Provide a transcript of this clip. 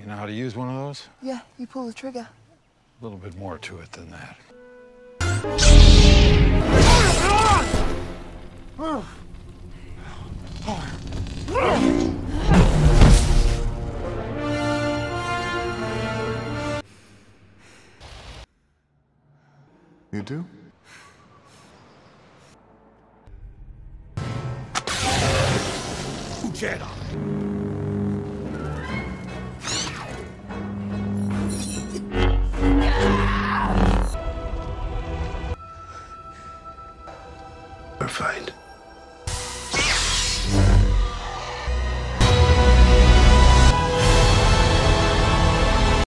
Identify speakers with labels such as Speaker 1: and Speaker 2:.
Speaker 1: know how to use one of those?
Speaker 2: Yeah, you pull the trigger.
Speaker 1: A little bit more to it than that.
Speaker 3: You do?
Speaker 4: Jedi.